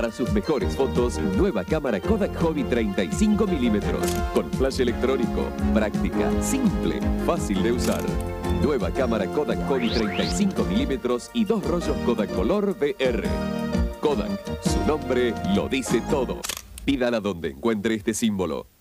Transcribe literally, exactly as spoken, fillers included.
Para sus mejores fotos, nueva cámara Kodak Hobby treinta y cinco milímetros. Con flash electrónico, práctica, simple, fácil de usar. Nueva cámara Kodak Hobby treinta y cinco milímetros y dos rollos Kodak Color V R. Kodak, su nombre lo dice todo. Pídala donde encuentre este símbolo.